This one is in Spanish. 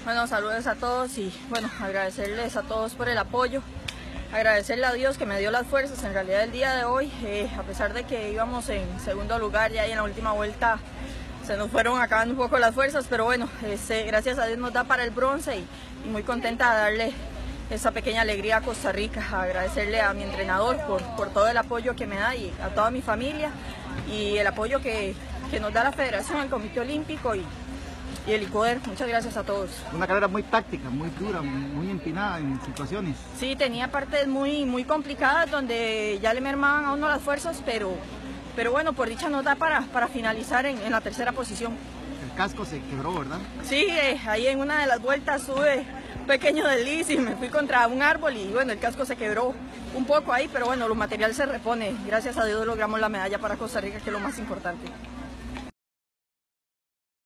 Bueno, saludos a todos y bueno, agradecerles a todos por el apoyo, agradecerle a Dios que me dio las fuerzas. En realidad el día de hoy, a pesar de que íbamos en segundo lugar ya y en la última vuelta se nos fueron acabando un poco las fuerzas, pero bueno, gracias a Dios nos da para el bronce y muy contenta de darle esa pequeña alegría a Costa Rica, agradecerle a mi entrenador por todo el apoyo que me da y a toda mi familia y el apoyo que nos da la Federación, el Comité Olímpico y el ICODER. Muchas gracias a todos. Una carrera muy táctica, muy dura, muy empinada en situaciones. Sí, tenía partes muy complicadas donde ya le mermaban a uno las fuerzas, pero bueno, por dicha nos da para finalizar en la tercera posición. El casco se quebró, ¿verdad? Sí, ahí en una de las vueltas tuve un pequeño desliz y me fui contra un árbol y bueno, el casco se quebró un poco ahí, pero bueno, lo material se repone. Gracias a Dios logramos la medalla para Costa Rica, que es lo más importante.